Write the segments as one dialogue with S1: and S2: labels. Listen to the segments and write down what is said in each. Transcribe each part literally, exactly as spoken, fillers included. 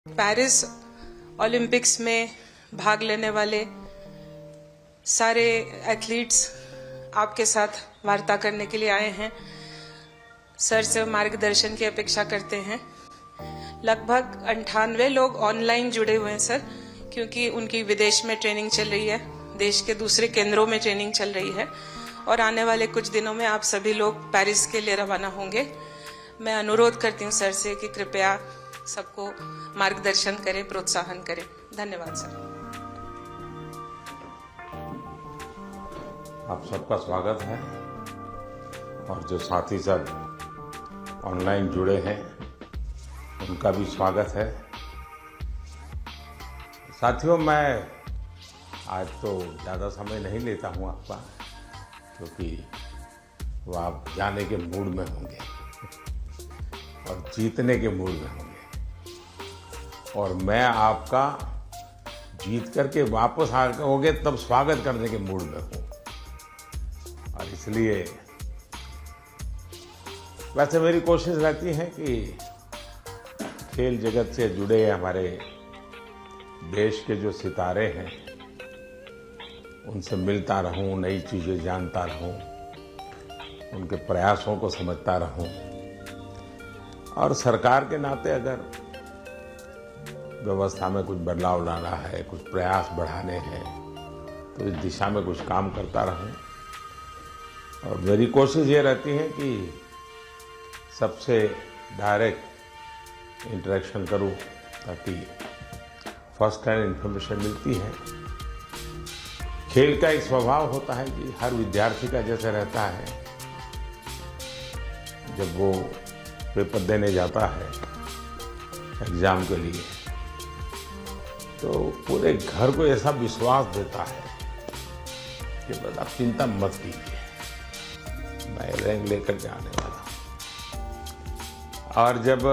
S1: Paris Olympics में भाग लेने वाले सारे एथलीट्स आपके साथ वार्ता करने के लिए आए हैं। सर से मार्गदर्शन की अपेक्षा करते हैं। लगभग अंठानवे लोग ऑनलाइन जुड़े हुए हैं सर, क्योंकि उनकी विदेश में ट्रेनिंग चल रही है, देश के दूसरे केंद्रों में ट्रेनिंग चल रही है और आने वाले कुछ दिनों में आप सभी लोग पेरिस के लिए रवाना होंगे। मैं अनुरोध करती हूँ सर से कि कृपया सबको मार्गदर्शन करें, प्रोत्साहन करें। धन्यवाद सर।
S2: आप सबका स्वागत है और जो साथी सब ऑनलाइन जुड़े हैं उनका भी स्वागत है। साथियों, मैं आज तो ज़्यादा समय नहीं लेता हूँ आपका, क्योंकि वो आप जाने के मूड में होंगे और जीतने के मूड में होंगे और मैं आपका जीत करके वापस आओगे तब स्वागत करने के मूड में हूँ। और इसलिए वैसे मेरी कोशिश रहती है कि खेल जगत से जुड़े हमारे देश के जो सितारे हैं उनसे मिलता रहूं, नई चीजें जानता रहूं, उनके प्रयासों को समझता रहूं और सरकार के नाते अगर व्यवस्था में कुछ बदलाव लाना है, कुछ प्रयास बढ़ाने हैं तो इस दिशा में कुछ काम करता रहूं। और मेरी कोशिश ये रहती है कि सबसे डायरेक्ट इंटरेक्शन करूं, ताकि फर्स्ट हैंड इंफॉर्मेशन मिलती है। खेल का एक स्वभाव होता है कि हर विद्यार्थी का जैसे रहता है, जब वो पेपर देने जाता है एग्जाम के लिए तो पूरे घर को ऐसा विश्वास देता है कि बस आप चिंता मत कीजिए, मैं रैंक लेकर के आने वाला हूं। और जब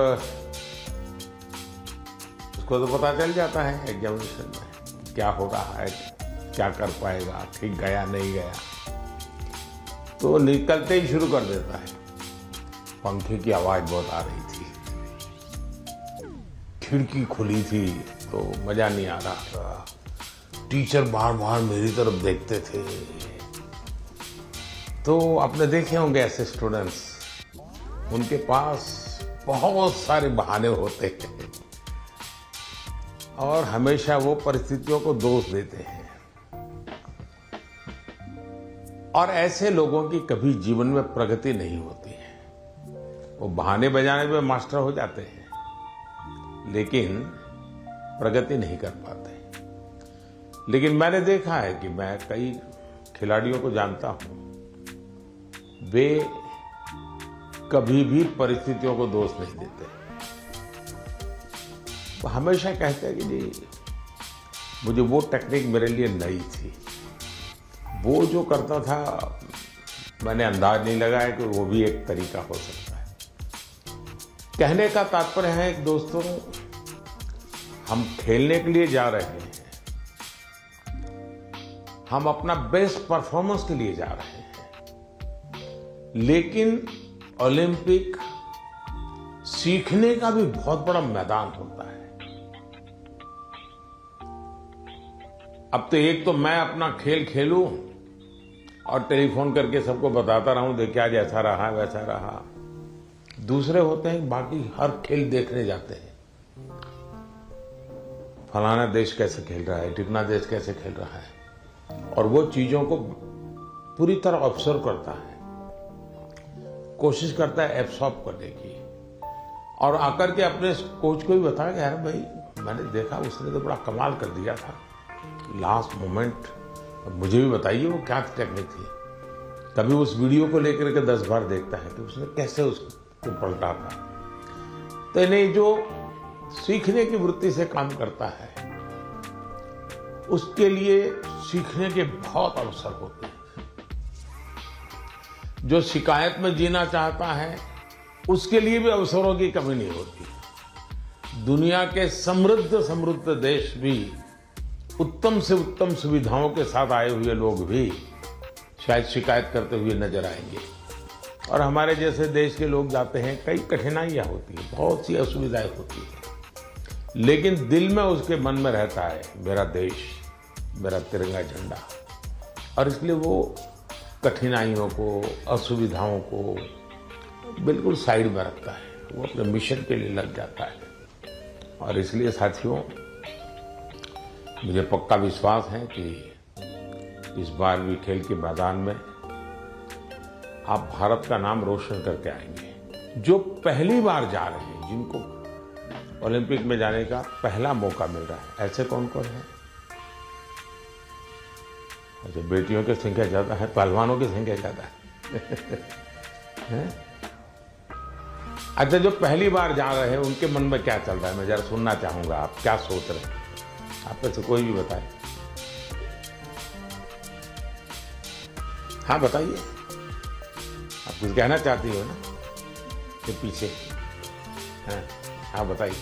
S2: उसको तो पता चल जाता है एग्जामिनेशन में क्या हो रहा है, क्या कर पाएगा, ठीक गया नहीं गया, तो निकलते ही शुरू कर देता है। पंखे की आवाज बहुत आ रही थी, खिड़की खुली थी तो मजा नहीं आ रहा था, टीचर बार बार मेरी तरफ देखते थे। तो आपने देखे होंगे ऐसे स्टूडेंट्स, उनके पास बहुत सारे बहाने होते हैं और हमेशा वो परिस्थितियों को दोष देते हैं। और ऐसे लोगों की कभी जीवन में प्रगति नहीं होती है। वो बहाने बजाने में मास्टर हो जाते हैं लेकिन प्रगति नहीं कर पाते। लेकिन मैंने देखा है कि मैं कई खिलाड़ियों को जानता हूं, वे कभी भी परिस्थितियों को दोष नहीं देते। वो हमेशा कहते हैं कि जी मुझे वो टेक्निक मेरे लिए नई थी, वो जो करता था मैंने अंदाज नहीं लगाया कि वो भी एक तरीका हो सकता है। कहने का तात्पर्य है कि दोस्तों, हम खेलने के लिए जा रहे हैं, हम अपना बेस्ट परफॉर्मेंस के लिए जा रहे हैं, लेकिन ओलंपिक सीखने का भी बहुत बड़ा मैदान होता है। अब तो एक तो मैं अपना खेल खेलूं और टेलीफोन करके सबको बताता रहूं, देख क्या जैसा रहा वैसा रहा। दूसरे होते हैं बाकी हर खेल देखने जाते हैं, फलाना देश कैसे खेल रहा है, टिकना देश कैसे खेल रहा है, और वो चीजों को पूरी तरह ऑब्जर्व करता है, कोशिश करता है एब्सॉर्ब करने की और आकर के अपने कोच को भी बताया कि यार भाई मैंने देखा उसने तो बड़ा कमाल कर दिया था लास्ट मोमेंट, मुझे भी बताइए वो क्या टेक्निक थी। कभी उस वीडियो को लेकर के दस बार देखता है कि उसने कैसे उसको पलटा था। तो नहीं, जो सीखने की वृत्ति से काम करता है उसके लिए सीखने के बहुत अवसर होते हैं। जो शिकायत में जीना चाहता है उसके लिए भी अवसरों की कमी नहीं होती। दुनिया के समृद्ध समृद्ध देश भी उत्तम से उत्तम सुविधाओं के साथ आए हुए लोग भी शायद शिकायत करते हुए नजर आएंगे और हमारे जैसे देश के लोग जाते हैं, कई कठिनाइयां होती हैं, बहुत सी असुविधाएं होती हैं। लेकिन दिल में उसके मन में रहता है मेरा देश, मेरा तिरंगा झंडा। और इसलिए वो कठिनाइयों को, असुविधाओं को बिल्कुल साइड में रखता है, वो अपने मिशन के लिए लग जाता है। और इसलिए साथियों, मुझे पक्का विश्वास है कि इस बार भी खेल के मैदान में आप भारत का नाम रोशन करके आएंगे। जो पहली बार जा रहे हैं, जिनको ओलंपिक में जाने का पहला मौका मिल रहा है, ऐसे कौन कौन है? अच्छा, बेटियों की संख्या ज्यादा है, पहलवानों की संख्या ज्यादा है, है? अच्छा, जो पहली बार जा रहे हैं उनके मन में क्या चल रहा है, मैं जरा सुनना चाहूंगा। आप क्या सोच रहे हैं? आप में से कोई भी बताए। हाँ बताइए, आप कुछ कहना चाहती हो ना के पीछे? हाँ हाँ बताइए।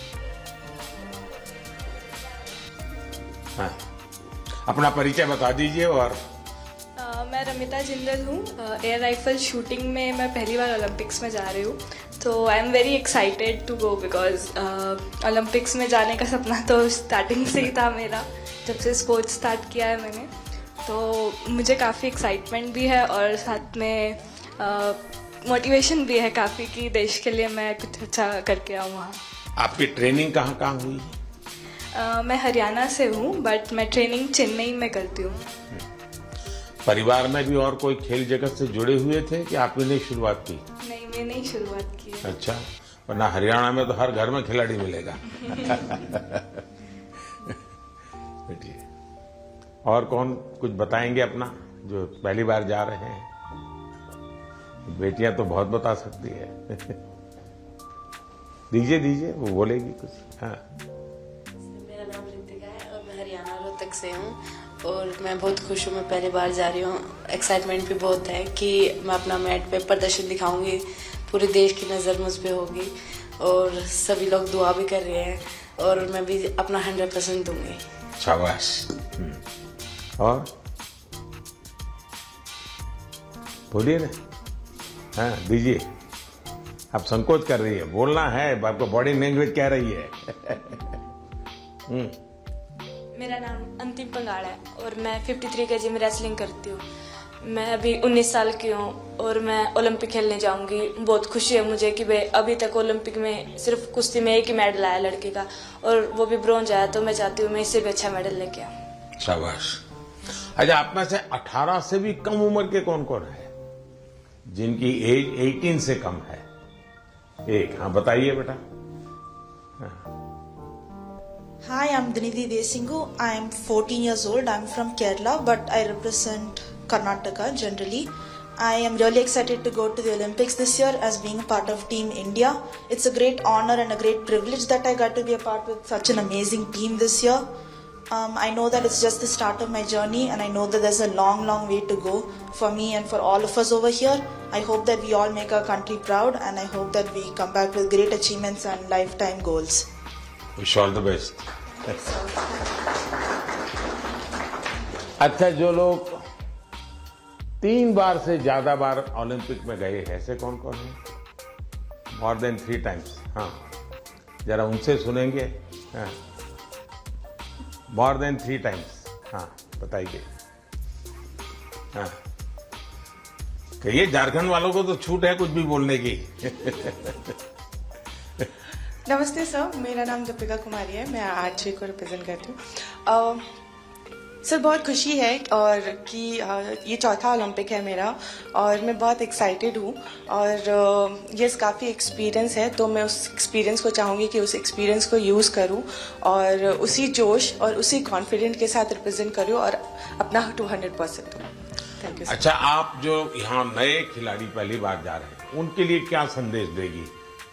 S2: हाँ, अपना परिचय बता दीजिए। और
S3: Uh, मैं रमिता जिंदल हूँ। एयर राइफल शूटिंग में मैं पहली बार ओलंपिक्स में जा रही हूँ, तो I am very excited to go because Olympics में जाने का सपना तो स्टार्टिंग से ही था मेरा, जब से स्पोर्ट्स स्टार्ट किया है मैंने। तो मुझे काफ़ी एक्साइटमेंट भी है और साथ में मोटिवेशन uh, भी है काफ़ी कि देश के लिए मैं कुछ अच्छा करके आऊँ वहाँ।
S2: आपकी ट्रेनिंग कहाँ कहाँ हुई?
S3: uh, मैं हरियाणा से हूँ, बट मैं ट्रेनिंग चेन्नई में करती हूँ।
S2: परिवार में भी और कोई खेल जगत से जुड़े हुए थे कि आपने नहीं शुरुआत की?
S3: नहीं, मैंने ही शुरुआत की है।
S2: अच्छा, वरना हरियाणा में तो हर घर में खिलाड़ी मिलेगा। और कौन कुछ बताएंगे अपना, जो पहली बार जा रहे हैं? बेटियां तो बहुत बता सकती है। दीजिए दीजिए, वो बोलेगी कुछ। हाँ,
S4: मेरा नाम रितिका है और मैं हरियाणा रोहतक से हूँ और मैं बहुत खुश हूँ। मैं पहली बार जा रही हूँ। एक्साइटमेंट भी बहुत है कि मैं अपना मैट पे प्रदर्शन दिखाऊंगी, पूरे देश की नज़र मुझ पे होगी और सभी लोग दुआ भी कर रहे हैं और मैं भी अपना हंड्रेड परसेंट दूंगी।
S2: शाबाश। और बोलिए ना। हाँ दीजिए, आप संकोच कर रही है, बोलना है, आपको बॉडी लैंग्वेज कह रही है।
S5: मेरा नाम अंतिम पंगाड़ है और मैं तिरेपन केजी में रेसलिंग करती हूँ। मैं अभी उन्नीस साल की हूँ और मैं ओलंपिक खेलने जाऊँगी। बहुत खुशी है मुझे कि भाई अभी तक ओलंपिक में सिर्फ कुश्ती में एक ही मेडल आया लड़के का, और वो भी ब्रॉन्ज आया, तो मैं चाहती हूँ मैं इससे भी अच्छा मेडल लेके आऊँ।
S2: शाबाश। अच्छा, आप में से अठारह से भी कम उम्र के कौन कौन है जिनकी एज अठारह से कम है? एक, हाँ बताइए बेटा।
S6: Hi, I'm Dinidhi Desingu. I'm fourteen years old. I'm from Kerala, but I represent Karnataka generally. I am really excited to go to the Olympics this year as being a part of Team India. It's a great honor and a great privilege that I got to be a part with such an amazing team this year. Um, I know that it's just the start of my journey, and I know that there's a long, long way to go for me and for all of us over here. I hope that we all make our country proud, and I hope that we come back with great achievements and lifetime goals.
S2: Wish all the best. अच्छा, जो लोग तीन बार से ज्यादा बार Olympic में गए हैं, ऐसे कौन कौन है? More than three times. हाँ, जरा उनसे सुनेंगे। हाँ, मोर देन थ्री टाइम्स। हाँ बताइए। हाँ, कहिए, झारखंड वालों को तो छूट है कुछ भी बोलने की।
S7: नमस्ते सर, मेरा नाम दीपिका कुमारी है। मैं आर्चरी को रिप्रेजेंट करती हूँ। सर, बहुत खुशी है और कि ये चौथा ओलंपिक है मेरा और मैं बहुत एक्साइटेड हूँ और ये काफ़ी एक्सपीरियंस है, तो मैं उस एक्सपीरियंस को चाहूँगी कि उस एक्सपीरियंस को यूज़ करूँ और उसी जोश और उसी कॉन्फिडेंट के साथ रिप्रेजेंट करूँ और अपना टू हंड्रेड परसेंट दूँ। Thank you.
S2: अच्छा, आप जो यहाँ नए खिलाड़ी पहली बार जा रहे हैं, उनके लिए क्या संदेश देगी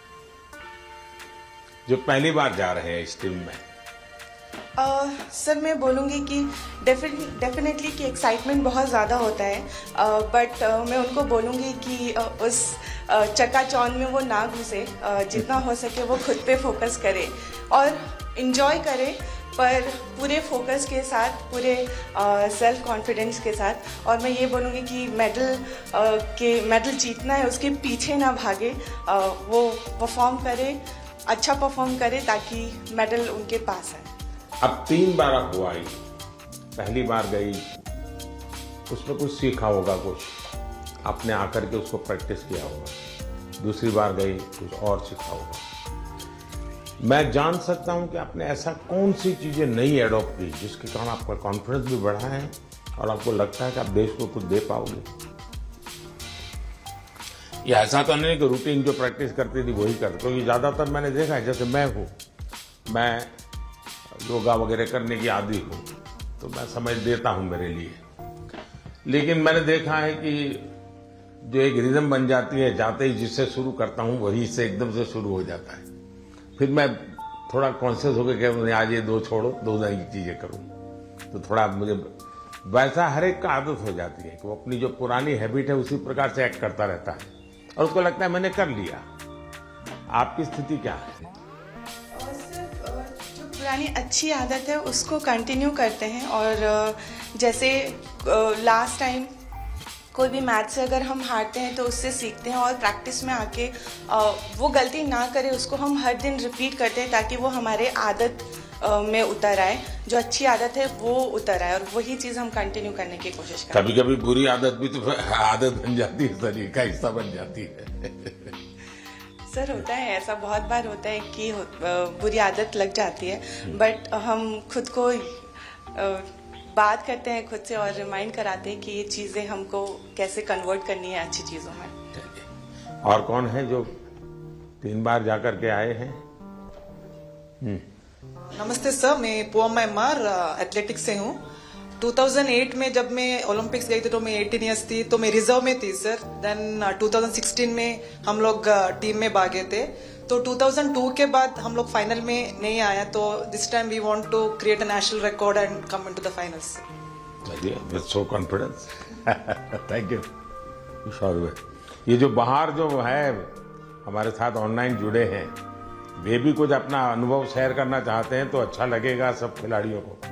S2: जो पहली बार जा रहे हैं इस टीम में?
S7: Uh, सर, मैं बोलूँगी कि डेफिनेटली कि एक्साइटमेंट बहुत ज़्यादा होता है, बट uh, uh, मैं उनको बोलूँगी कि uh, उस uh, चकाचौंध में वो ना घुसे, uh, जितना हो सके वो खुद पे फोकस करें और इन्जॉय करें, पर पूरे फोकस के साथ, पूरे सेल्फ कॉन्फिडेंस के साथ। और मैं ये बोलूँगी कि मेडल uh, के मेडल जीतना है, उसके पीछे ना भागे, uh, वो परफॉर्म करे अच्छा परफॉर्म करें ताकि मेडल उनके पास आए।
S2: अब तीन बार आप हुआ आई, पहली बार गई, उसमें कुछ सीखा होगा, कुछ आपने आकर के उसको प्रैक्टिस किया होगा। दूसरी बार गई, कुछ और सीखा होगा। मैं जान सकता हूं कि आपने ऐसा कौन सी चीजें नई एडॉप्ट की जिसके कारण आपका कॉन्फिडेंस भी बढ़ा है और आपको लगता है कि आप देश को कुछ दे पाओगे? ये ऐसा तो नहीं कि रूटीन जो प्रैक्टिस करती थी वही कर, क्योंकि ज्यादातर मैंने देखा है, जैसे मैं हूँ, मैं योगा वगैरह करने की आदी हूँ तो मैं समझ देता हूँ मेरे लिए, लेकिन मैंने देखा है कि जो एक रिदम बन जाती है, जाते ही जिससे शुरू करता हूँ वही से एकदम से शुरू हो जाता है। फिर मैं थोड़ा कॉन्शियस होकर के आज ये दो छोड़ो, दो नई चीजें करूँ, तो थोड़ा मुझे वैसा हर एक का आदत हो जाती है कि वो अपनी जो पुरानी हैबिट है उसी प्रकार से एक्ट करता रहता है और उसको लगता है मैंने कर लिया। आपकी स्थिति क्या है?
S7: और सिर्फ जो पुरानी अच्छी आदत है उसको कंटिन्यू करते हैं, और जैसे लास्ट टाइम कोई भी मैच से अगर हम हारते हैं तो उससे सीखते हैं और प्रैक्टिस में आके वो गलती ना करें उसको हम हर दिन रिपीट करते हैं ताकि वो हमारे आदत में उतर आए, जो अच्छी आदत है वो उतर आए, और वही चीज हम कंटिन्यू करने की कोशिश करते हैं।
S2: कभी कभी बुरी आदत भी तो आदत बन जाती है, शरीर का हिस्सा बन जाती है।
S7: सर होता है ऐसा, बहुत बार होता है कि बुरी आदत लग जाती है, बट हम खुद को बात करते हैं खुद से और रिमाइंड कराते हैं कि ये चीजें हमको कैसे कन्वर्ट करनी है अच्छी चीजों में।
S2: और कौन है जो तीन बार जाकर के आए हैं?
S8: नमस्ते सर, मैं पोअम एमआर एथलेटिक्स से हूँ। दो हज़ार आठ में जब मैं ओलंपिक्स गई थी तो मैं अठारह इयर्स थी, तो मैं रिजर्व में थी सर। देन दो हज़ार सोलह में हम लोग टीम में भागे थे, तो दो हज़ार दो के बाद हम लोग फाइनल में नहीं आया, तो this time we want to create a national record and come into the finals.
S2: With so confidence, thank you. ये जो बाहर जो है हमारे साथ ऑनलाइन जुड़े हैं, वे भी कुछ अपना अनुभव शेयर करना चाहते हैं तो अच्छा लगेगा सब खिलाड़ियों को।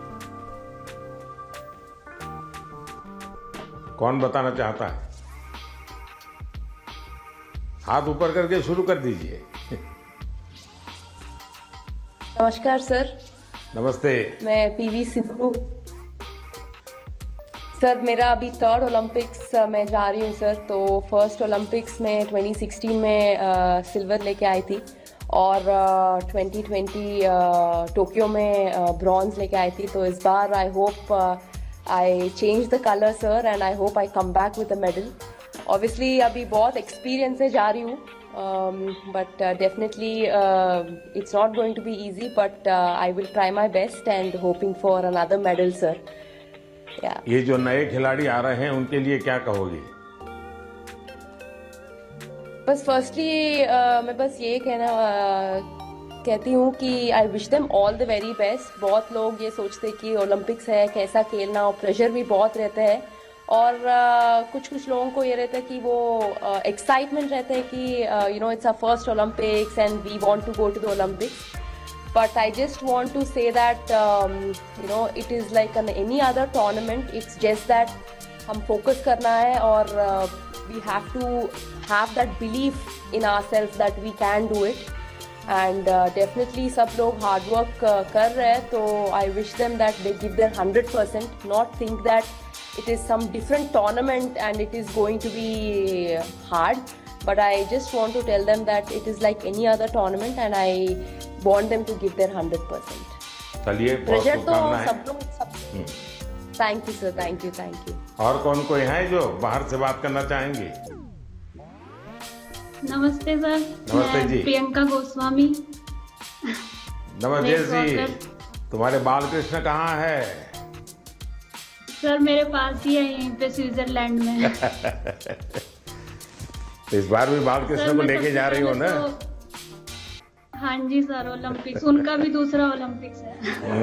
S2: कौन बताना चाहता है? हाथ ऊपर करके शुरू कर दीजिए।
S9: नमस्कार सर।
S2: नमस्ते।
S9: मैं पीवी सिंधु। सर मेरा अभी थर्ड ओलंपिक्स में जा रही हूँ सर। तो फर्स्ट ओलंपिक्स में दो हज़ार सोलह में सिल्वर लेके आई थी और uh, दो हज़ार बीस टोक्यो uh, में ब्रॉन्ज uh, लेके आई थी। तो इस बार I hope I change the colour sir and I hope I come back with the medal. Obviously अभी बहुत एक्सपीरियंस से जा रही हूँ, but definitely it's not going to be easy, but I will try my best and hoping for another medal sir.
S2: ये जो नए खिलाड़ी आ रहे हैं उनके लिए क्या कहोगे?
S9: बस फर्स्टली uh, मैं बस ये कहना uh, कहती हूँ कि I wish them all the very best. बहुत लोग ये सोचते कि ओलंपिक्स है कैसा खेलना, और प्रेशर भी बहुत रहता है, और uh, कुछ कुछ लोगों को ये रहता है कि वो एक्साइटमेंट uh, रहता है कि you know it's a first Olympics and we want to go to the Olympics. But I just want to say that um, you know it is like an any other tournament. It's just that हम focus करना है और uh, we have to have that belief in ourselves that we can do it. And uh, definitely सब लोग hard work uh, कर रहे हैं, तो I wish them that they give their one hundred percent. Not think that it is some different tournament and it is going to be hard. But I just want to tell them that it is like any other tournament and I want them to give their one hundred percent.
S2: चलिए,
S9: pressure तो सब लोग सब। Thank you sir, thank you, thank you.
S2: और कौन कोई है जो बाहर से बात करना चाहेंगे?
S10: नमस्ते सर।
S2: नमस्ते जी।
S10: प्रियंका गोस्वामी।
S2: नमस्ते जी। तुम्हारे बाल कृष्ण कहाँ है?
S10: सर मेरे पास ही है, यहीं पे स्विट्जरलैंड में।
S2: इस बार भी बाल कृष्ण को लेके जा रही हो ना?
S10: तो, हाँ जी सर, ओलंपिक्स उनका भी दूसरा ओलंपिक्स है।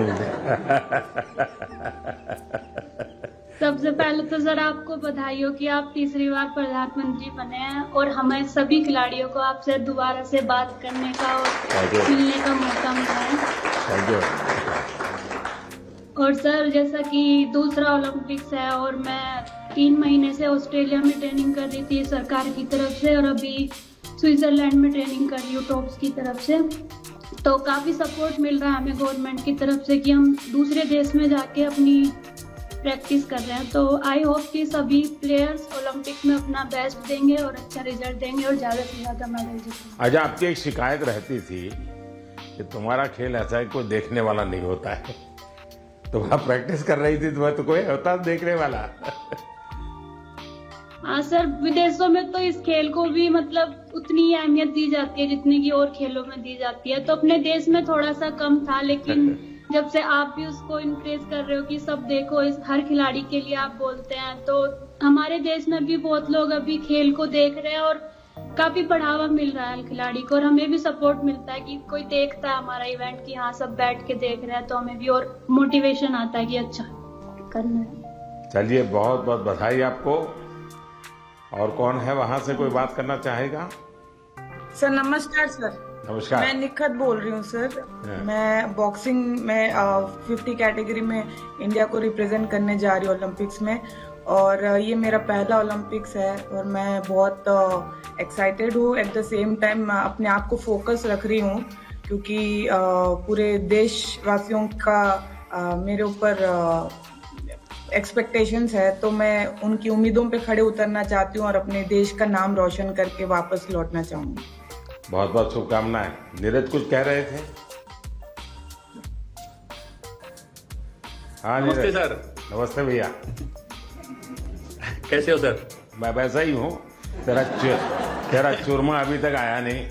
S10: सबसे पहले तो सर आपको बधाई हो कि आप तीसरी बार प्रधानमंत्री बने हैं और हमें सभी खिलाड़ियों को आपसे दोबारा से बात करने का और मिलने का मौका मिला है। और सर जैसा कि दूसरा ओलंपिक्स है और मैं तीन महीने से ऑस्ट्रेलिया में ट्रेनिंग कर रही थी सरकार की तरफ से, और अभी स्विट्जरलैंड में ट्रेनिंग कर रही हूँ टॉप्स की तरफ से। तो काफ़ी सपोर्ट मिल रहा है हमें गवर्नमेंट की तरफ से कि हम दूसरे देश में जाके अपनी प्रैक्टिस कर रहे हैं। तो आई होप कि सभी प्लेयर्स ओलंपिक में अपना बेस्ट देंगे और अच्छा रिजल्ट देंगे और ज़्यादा से ज़्यादा मेडल जीतेंगे।
S2: अच्छा, आपकी एक शिकायत रहती थी कि तुम्हारा खेल ऐसा है कोई देखने वाला नहीं होता है। तुम आप प्रैक्टिस कर रही थी तुम्हें तो कोई होता देखने वाला?
S10: हाँ सर, विदेशों में तो इस खेल को भी मतलब उतनी ही अहमियत दी जाती है जितनी की और खेलों में दी जाती है। तो अपने देश में थोड़ा सा कम था, लेकिन जब से आप भी उसको इनक्रेज कर रहे हो कि सब देखो, इस हर खिलाड़ी के लिए आप बोलते हैं, तो हमारे देश में भी बहुत लोग अभी खेल को देख रहे हैं और काफी बढ़ावा मिल रहा है खिलाड़ी को। और हमें भी सपोर्ट मिलता है कि कोई देखता है हमारा इवेंट कि हाँ सब बैठ के देख रहे हैं, तो हमें भी और मोटिवेशन आता है कि अच्छा करना है।
S2: चलिए, बहुत बहुत बधाई आपको। और कौन है वहां से कोई बात करना चाहेगा?
S11: सर नमस्कार। सर
S2: नमस्कार,
S11: मैं निखत बोल रही हूँ सर। मैं बॉक्सिंग में फिफ्टी कैटेगरी में इंडिया को रिप्रेजेंट करने जा रही हूँ ओलंपिक्स में, और ये मेरा पहला ओलंपिक्स है और मैं बहुत एक्साइटेड हूँ। एट द सेम टाइम अपने आप को फोकस रख रही हूँ क्योंकि uh, पूरे देशवासियों का uh, मेरे ऊपर एक्सपेक्टेशंस है, तो मैं उनकी उम्मीदों पे खड़े उतरना चाहती हूँ और अपने देश का नाम रोशन करके वापस लौटना चाहूंगी।
S2: बहुत बहुत शुभकामनाएं। नीरज कुछ कह रहे थे? हाँ
S12: नमस्ते सर।
S2: नमस्ते भैया,
S12: कैसे हो सर?
S2: मैं वैसा ही हूँ। तेरा तेरा चूरमा अभी तक आया नहीं।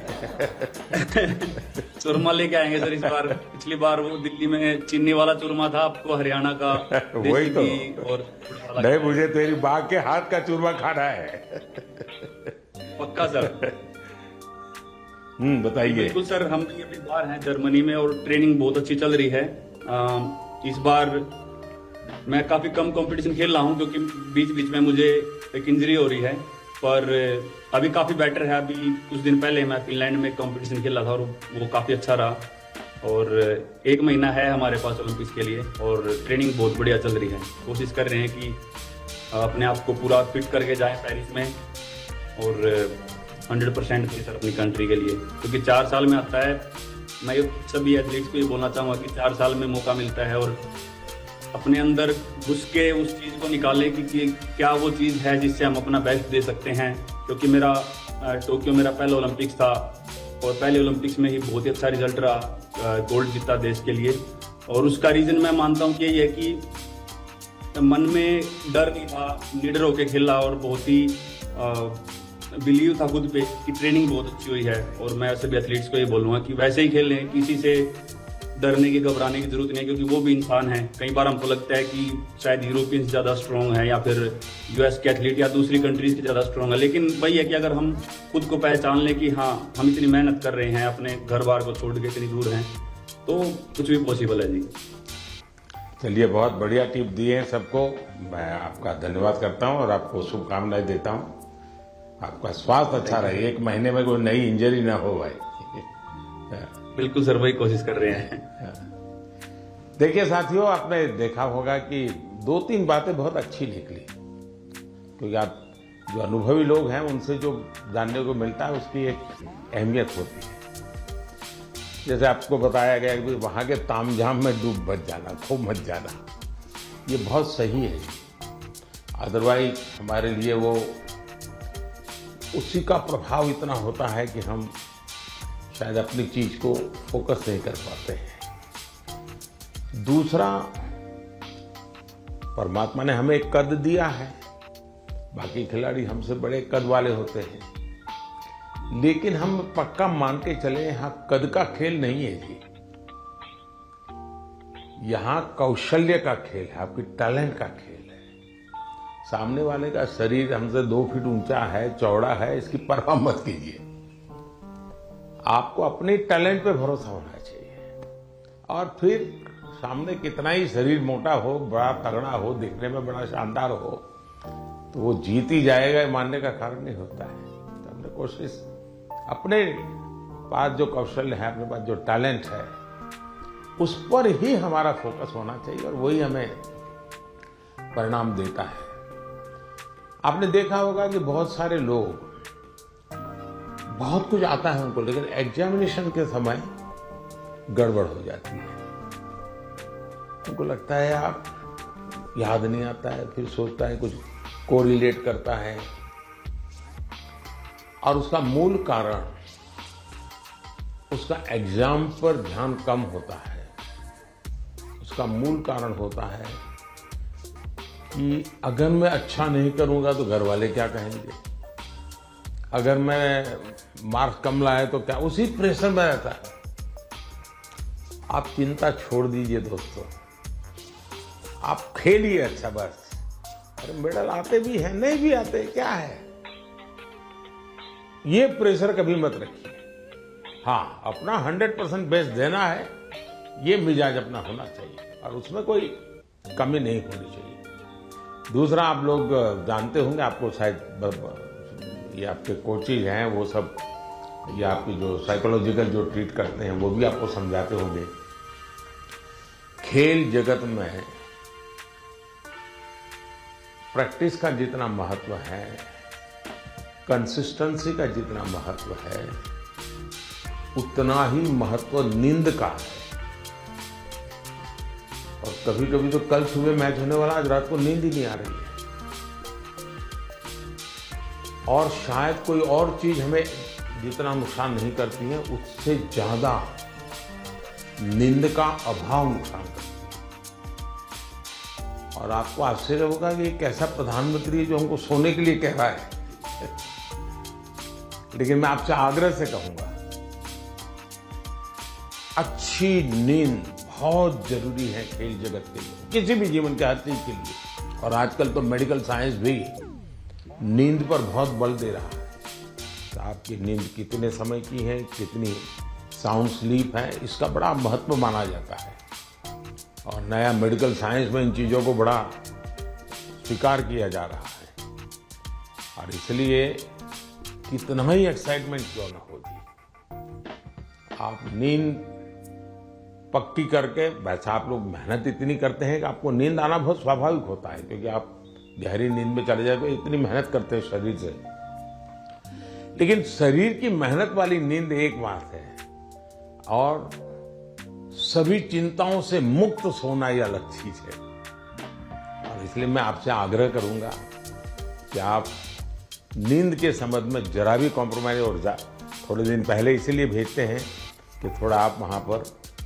S12: चूरमा लेके आएंगे सर इस बार। पिछली बार वो दिल्ली में चीनी वाला चूरमा था, आपको हरियाणा का
S2: वही तो।
S12: और
S2: नहीं, मुझे तेरी बाघ के हाथ का चूरमा खाना है।
S12: पक्का सर।
S2: हम्म बताइए।
S12: बिल्कुल सर, हम भी अभी बाहर हैं जर्मनी में और ट्रेनिंग बहुत अच्छी चल रही है। आ, इस बार मैं काफी कम कंपटीशन खेल रहा हूं क्योंकि बीच बीच में मुझे एक इंजरी हो रही है, पर अभी काफी बेटर है। अभी कुछ दिन पहले मैं फिनलैंड में कंपटीशन खेला था और वो काफी अच्छा रहा। और एक महीना है हमारे पास ओलंपिक्स के लिए और ट्रेनिंग बहुत बढ़िया चल रही है। कोशिश कर रहे हैं कि अपने आप को पूरा फिट करके जाएं पेरिस में और हंड्रेड परसेंट सर अपनी कंट्री के लिए, क्योंकि चार साल में आता है। मैं सभी एथलीट्स को ये बोलना चाहूँगा कि चार साल में मौका मिलता है और अपने अंदर घुस के उस चीज़ को निकालें कि, कि क्या वो चीज़ है जिससे हम अपना बेस्ट दे सकते हैं। क्योंकि मेरा टोक्यो मेरा पहला ओलंपिक्स था और पहले ओलंपिक्स में ही बहुत ही अच्छा रिजल्ट रहा, गोल्ड जीता देश के लिए। और उसका रीज़न मैं मानता हूँ कि ये है कि मन में डर नहीं था, निडर होकर खेला और बहुत ही बिलीव था खुद पे कि ट्रेनिंग बहुत अच्छी हुई है। और मैं सभी एथलीट्स को ये बोलूँगा कि वैसे ही खेलें, किसी से डरने की घबराने की जरूरत नहीं है, क्योंकि वो भी इंसान है। कई बार हमको लगता है कि शायद यूरोपियंस ज़्यादा स्ट्रॉन्ग है या फिर यूएस के एथलीट या दूसरी कंट्रीज के ज़्यादा स्ट्रॉन्ग है, लेकिन वही है कि अगर हम खुद को पहचान लें कि हाँ हम इतनी मेहनत कर रहे हैं, अपने घर बार को छोड़ के इतनी दूर हैं, तो कुछ भी पॉसिबल है जी।
S2: चलिए, बहुत बढ़िया टिप दिए हैं सबको। मैं आपका धन्यवाद करता हूँ और आपको शुभकामनाएं देता हूँ। आपका स्वास्थ्य अच्छा रहे, एक महीने में कोई नई इंजरी ना हो भाई।
S12: बिल्कुल सर, वही कोशिश कर रहे हैं।
S2: देखिए साथियों, आपने देखा होगा कि दो तीन बातें बहुत अच्छी निकली, क्योंकि आप जो अनुभवी लोग हैं उनसे जो जानने को मिलता है उसकी एक अहमियत होती है। जैसे आपको बताया गया कि वहाँ के तामझाम में डूब मत जाना, खूब मत जाना, ये बहुत सही है। अदरवाइज हमारे लिए वो उसी का प्रभाव इतना होता है कि हम शायद अपनी चीज को फोकस नहीं कर पाते हैं। दूसरा, परमात्मा ने हमें एक कद दिया है, बाकी खिलाड़ी हमसे बड़े कद वाले होते हैं, लेकिन हम पक्का मान के चले यहाँ कद का खेल नहीं है जी, यहाँ कौशल्य का खेल है, आपकी टैलेंट का खेल है। सामने वाले का शरीर हमसे दो फीट ऊंचा है, चौड़ा है, इसकी परवाह मत कीजिए। आपको अपने टैलेंट पे भरोसा होना चाहिए, और फिर सामने कितना ही शरीर मोटा हो, बड़ा तगड़ा हो, दिखने में बड़ा शानदार हो, तो वो जीत ही जाएगा मानने का कारण नहीं होता है। तो हमने कोशिश, अपने पास जो कौशल है, अपने पास जो टैलेंट है, उस पर ही हमारा फोकस होना चाहिए और वही हमें परिणाम देता है। आपने देखा होगा कि बहुत सारे लोग बहुत कुछ आता है उनको, लेकिन एग्जामिनेशन के समय गड़बड़ हो जाती है। उनको लगता है आप याद नहीं आता है, फिर सोचता है कुछ कोरिलेट करता है, और उसका मूल कारण उसका एग्जाम पर ध्यान कम होता है। उसका मूल कारण होता है कि अगर मैं अच्छा नहीं करूंगा तो घर वाले क्या कहेंगे, अगर मैं मार्क्स कम लाए तो क्या, उसी प्रेशर में रहता है। आप चिंता छोड़ दीजिए दोस्तों, आप खेलिए अच्छा बस। अरे मेडल आते भी हैं, नहीं भी आते, क्या है, ये प्रेशर कभी मत रखिए। हाँ, अपना हंड्रेड परसेंट बेस्ट देना है, ये मिजाज अपना होना चाहिए और उसमें कोई कमी नहीं होनी चाहिए। दूसरा, आप लोग जानते होंगे, आपको शायद ये आपके कोचेज हैं वो सब, ये आपकी जो साइकोलॉजिकल जो ट्रीट करते हैं वो भी आपको समझाते होंगे। खेल जगत में प्रैक्टिस का जितना महत्व है, कंसिस्टेंसी का जितना महत्व है, उतना ही महत्व नींद का है। और कभी कभी तो कल सुबह मैच होने वाला, आज रात को नींद ही नहीं आ रही है, और शायद कोई और चीज हमें जितना नुकसान नहीं करती है, उससे ज्यादा नींद का अभाव नुकसान करती है। और आपको आश्चर्य होगा कि एक ऐसा प्रधानमंत्री है जो हमको सोने के लिए कह रहा है, लेकिन मैं आपसे आग्रह से कहूंगा, अच्छी नींद बहुत जरूरी है खेल जगत के लिए, किसी भी जीवन के हर चीज के लिए। और आजकल तो मेडिकल साइंस भी नींद पर बहुत बल दे रहा है। तो आपकी नींद कितने समय की है, कितनी साउंड स्लीप है, इसका बड़ा महत्व माना जाता है। और नया मेडिकल साइंस में इन चीजों को बड़ा स्वीकार किया जा रहा है। और इसलिए कितना ही एक्साइटमेंट क्यों ना होगी, आप नींद पक्की करके, वैसे आप लोग मेहनत इतनी करते हैं कि आपको नींद आना बहुत स्वाभाविक होता है, क्योंकि आप गहरी नींद में चले जाए तो इतनी मेहनत करते हैं शरीर से। लेकिन शरीर की मेहनत वाली नींद एक बात है, और सभी चिंताओं से मुक्त सोना यह अलग चीज है। और इसलिए मैं आपसे आग्रह करूंगा कि आप नींद के संबंध में जरा भी कॉम्प्रोमाइज हो जा। थोड़े दिन पहले इसीलिए भेजते हैं कि थोड़ा आप वहां पर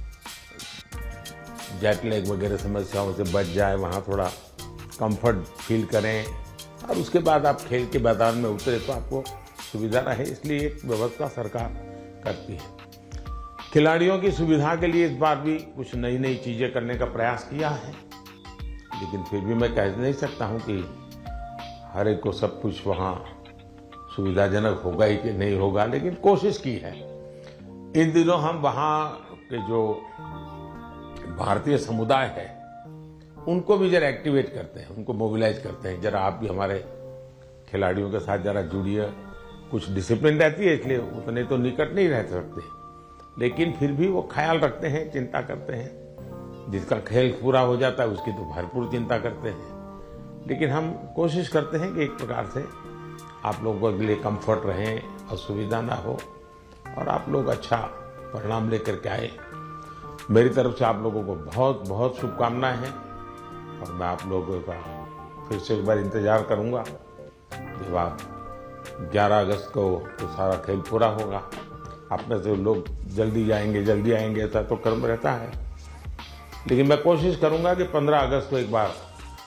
S2: जेट लैग वगैरह समस्याओं से बच जाए, वहां थोड़ा कंफर्ट फील करें, और उसके बाद आप खेल के मैदान में उतरे तो आपको सुविधा रहे। इसलिए एक व्यवस्था सरकार करती है। खिलाड़ियों की सुविधा के लिए इस बार भी कुछ नई नई चीजें करने का प्रयास किया है, लेकिन फिर भी मैं कह नहीं सकता हूं कि हर एक को सब कुछ वहां सुविधाजनक होगा ही कि नहीं होगा, लेकिन कोशिश की है। इन दिनों हम वहां के जो भारतीय समुदाय है उनको भी जरा एक्टिवेट करते हैं, उनको मोबिलाइज करते हैं, जरा आप भी हमारे खिलाड़ियों के साथ जरा जुड़िए। कुछ डिसिप्लिन रहती है, इसलिए उतने तो निकट नहीं रह सकते, लेकिन फिर भी वो ख्याल रखते हैं, चिंता करते हैं। जिसका खेल पूरा हो जाता है उसकी तो भरपूर चिंता करते हैं। लेकिन हम कोशिश करते हैं कि एक प्रकार से आप लोगों के लिए कंफर्ट रहे, असुविधा ना हो, और आप लोग अच्छा परिणाम लेकर के आए। मेरी तरफ से आप लोगों को बहुत बहुत शुभकामनाएं हैं, और मैं आप लोगों का फिर से एक बार इंतजार करूंगा जब आप ग्यारह अगस्त को तो सारा खेल पूरा होगा। आप में से लोग जल्दी जाएंगे जल्दी आएंगे ऐसा तो क्रम रहता है, लेकिन मैं कोशिश करूंगा कि पंद्रह अगस्त को एक बार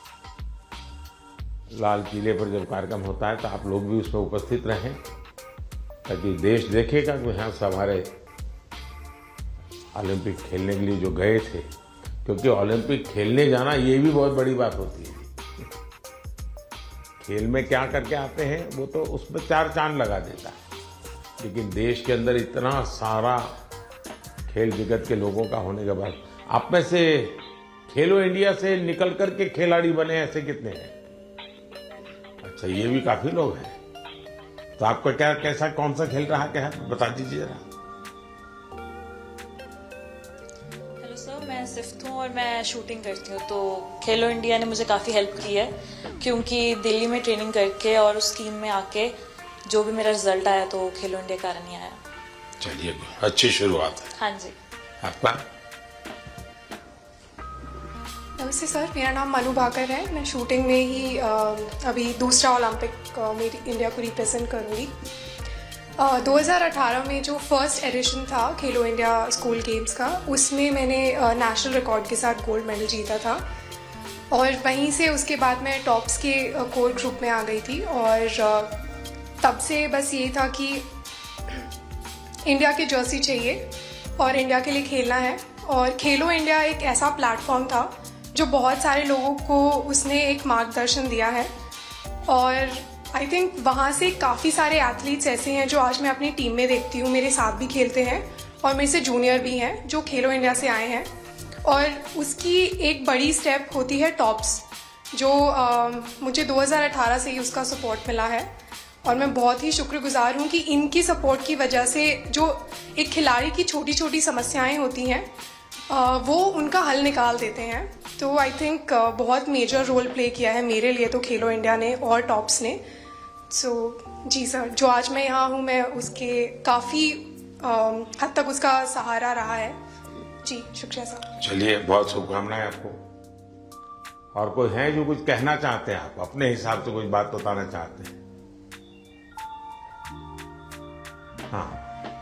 S2: लाल किले पर जब कार्यक्रम होता है तो आप लोग भी उसमें उपस्थित रहें, ताकि देश देखेगा कि यहाँ से हमारे ओलंपिक खेलने के लिए जो गए थे, क्योंकि ओलंपिक खेलने जाना ये भी बहुत बड़ी बात होती है। खेल में क्या करके आते हैं वो तो उसमें चार चांद लगा देता है, लेकिन देश के अंदर इतना सारा खेल जगत के लोगों का होने के बाद आप में से खेलो इंडिया से निकल करके खिलाड़ी बने ऐसे कितने हैं? अच्छा, ये भी काफी लोग हैं। तो आपका क्या कैसा कौन सा खेल रहा क्या है बता दीजिए जरा।
S13: हेलो सर, मैं सिफ्थ हूँ और मैं शूटिंग करती हूँ। तो खेलो इंडिया ने मुझे काफ़ी हेल्प की है, क्योंकि दिल्ली में ट्रेनिंग करके और उस टीम में आके जो भी मेरा रिजल्ट आया तो खेलो इंडिया कारण ही आया।
S2: चलिए, अच्छी शुरुआत है।
S13: हाँ जी।
S2: आपका?
S14: नमस्ते सर, मेरा नाम मनु भाकर है। मैं शूटिंग में ही आ, अभी दूसरा ओलंपिक मेरी इंडिया को रिप्रेजेंट करूँगी। दो हज़ार अठारह में जो फर्स्ट एडिशन था खेलो इंडिया स्कूल गेम्स का, उसमें मैंने नेशनल रिकॉर्ड के साथ गोल्ड मेडल जीता था और वहीं से उसके बाद मैं टॉप्स के कोर ग्रुप में आ गई थी। और तब से बस ये था कि इंडिया की जर्सी चाहिए और इंडिया के लिए खेलना है। और खेलो इंडिया एक ऐसा प्लेटफॉर्म था जो बहुत सारे लोगों को उसने एक मार्गदर्शन दिया है और आई थिंक वहाँ से काफ़ी सारे एथलीट्स ऐसे हैं जो आज मैं अपनी टीम में देखती हूँ, मेरे साथ भी खेलते हैं और मेरे से जूनियर भी हैं जो खेलो इंडिया से आए हैं। और उसकी एक बड़ी स्टेप होती है टॉप्स, जो आ, मुझे दो हज़ार अठारह से ही उसका सपोर्ट मिला है और मैं बहुत ही शुक्रगुजार हूँ कि इनकी सपोर्ट की वजह से जो एक खिलाड़ी की छोटी छोटी समस्याएं होती हैं वो उनका हल निकाल देते हैं। तो आई थिंक बहुत मेजर रोल प्ले किया है मेरे लिए तो खेलो इंडिया ने और टॉप्स ने। सो so, जी सर, जो आज मैं यहाँ हूँ मैं उसके काफ़ी हद तक उसका सहारा रहा है। जी शुक्रिया सर।
S2: चलिए, बहुत शुभकामनाएं आपको। और कोई है जो कुछ कहना चाहते हैं, आप अपने हिसाब से कुछ बात बताना चाहते हैं? हाँ,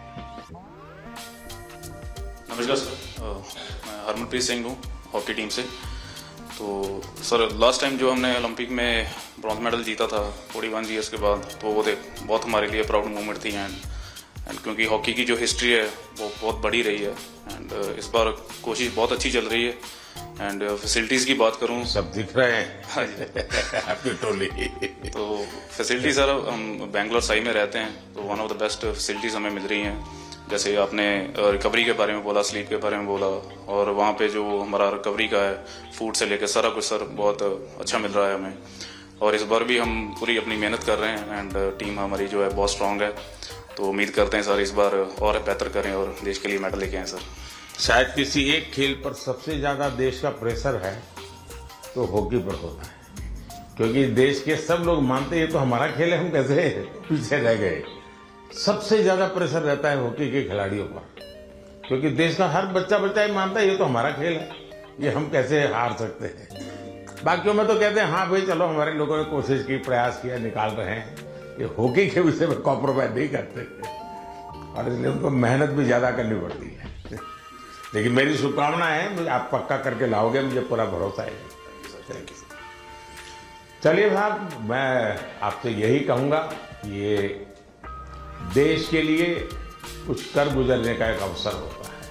S15: नमस्कार सर, मैं हरमनप्रीत सिंह हूँ हॉकी टीम से। तो सर, लास्ट टाइम जो हमने ओलंपिक में ब्रॉन्ज मेडल जीता था इकतालीस ईयर्स के बाद, तो वो बहुत हमारे लिए प्राउड मोमेंट थी। एंड एंड क्योंकि हॉकी की जो हिस्ट्री है वो बहुत बड़ी रही है एंड इस बार कोशिश बहुत अच्छी चल रही है। एंड फैसिलिटीज़ की बात करूँ,
S2: सब दिख रहे हैं। हाँ जी आपकी टोली।
S15: तो फैसिलिटी सर, हम बेंगलोर साई में रहते हैं तो one of the best facilities हमें मिल रही हैं। जैसे आपने रिकवरी के बारे में बोला, स्लीप के बारे में बोला, और वहाँ पे जो हमारा रिकवरी का है, फूड से लेकर सारा कुछ सर बहुत अच्छा मिल रहा है हमें। और इस बार भी हम पूरी अपनी मेहनत कर रहे हैं एंड टीम हमारी जो है बहुत स्ट्रांग है। तो उम्मीद करते हैं सर इस बार और बेहतर करें और देश के लिए मेडल लेके आए सर।
S2: शायद किसी एक खेल पर सबसे ज़्यादा देश का प्रेशर है तो हॉकी पर होता है, क्योंकि देश के सब लोग मानते हैं तो हमारा खेल है, हम कैसे पीछे रह गए। सबसे ज्यादा प्रेशर रहता है हॉकी के खिलाड़ियों पर, क्योंकि देश का हर बच्चा बच्चा ही मानता है ये तो हमारा खेल है, ये हम कैसे हार सकते हैं। बाकियों में तो कहते हैं हाँ भाई चलो हमारे लोगों ने कोशिश की, प्रयास किया, निकाल रहे हैं। ये हॉकी के विषय में कॉम्प्रोमाइज नहीं करते और इसलिए उनको मेहनत भी ज्यादा करनी पड़ती है। लेकिन मेरी शुभकामना है, आप पक्का करके लाओगे, मुझे पूरा भरोसा है। चलिए साहब, मैं आपसे यही कहूंगा, ये देश के लिए कुछ कर गुजरने का एक अवसर होता है।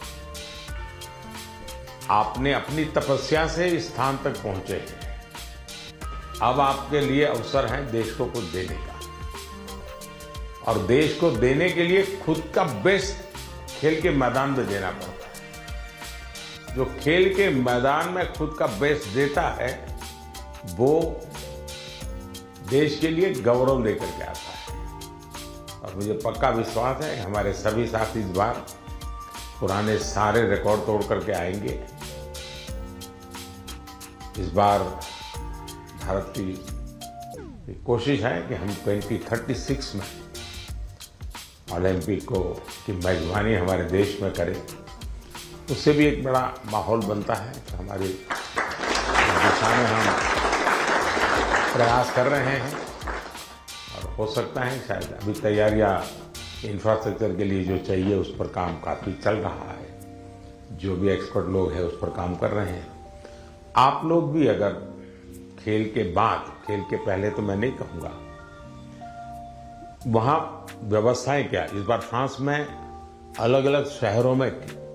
S2: आपने अपनी तपस्या से इस स्थान तक पहुंचे हैं, अब आपके लिए अवसर है देश को कुछ देने का, और देश को देने के लिए खुद का बेस्ट खेल के मैदान में देना पड़ता है। जो खेल के मैदान में खुद का बेस्ट देता है वो देश के लिए गौरव लेकर के आता है। और मुझे पक्का विश्वास है हमारे सभी साथी इस बार पुराने सारे रिकॉर्ड तोड़ करके आएंगे। इस बार भारत की कोशिश है कि हम ट्वेंटी थर्टी सिक्स में ओलंपिक को की मेजबानी हमारे देश में करें। उससे भी एक बड़ा माहौल बनता है। तो हमारी दिशा में हम प्रयास कर रहे हैं और हो सकता है शायद अभी तैयारियां इंफ्रास्ट्रक्चर के लिए जो चाहिए उस पर काम काफ़ी चल रहा है। जो भी एक्सपर्ट लोग हैं उस पर काम कर रहे हैं। आप लोग भी अगर खेल के बाद, खेल के पहले तो मैं नहीं कहूँगा, वहाँ व्यवस्थाएं क्या, इस बार फ्रांस में अलग अलग शहरों में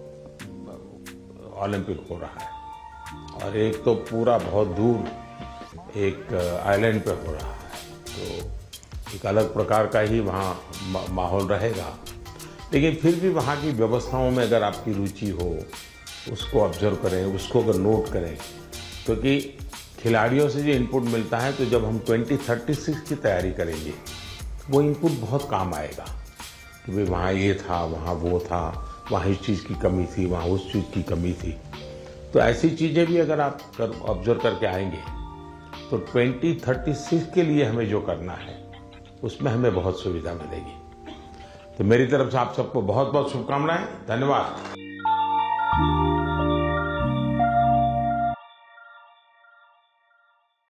S2: ओलंपिक हो रहा है और एक तो पूरा बहुत दूर एक आइलैंड पे हो रहा है, तो एक अलग प्रकार का ही वहाँ माहौल रहेगा। लेकिन फिर भी वहाँ की व्यवस्थाओं में अगर आपकी रुचि हो, उसको ऑब्जर्व करें, उसको अगर नोट करें, क्योंकि खिलाड़ियों से जो इनपुट मिलता है, तो जब हम ट्वेंटी थर्टी सिक्स की तैयारी करेंगे वो इनपुट बहुत काम आएगा कि भाई वहाँ ये था, वहाँ वो था, वहाँ इस चीज़ की कमी थी, वहाँ उस चीज़ की कमी थी। तो ऐसी चीज़ें भी अगर आप कर ऑब्जर्व करके आएंगे तो ट्वेंटी थर्टी सिक्स के लिए हमें जो करना है उसमें हमें बहुत सुविधा मिलेगी। तो मेरी तरफ से आप सबको बहुत बहुत शुभकामनाएं। धन्यवाद।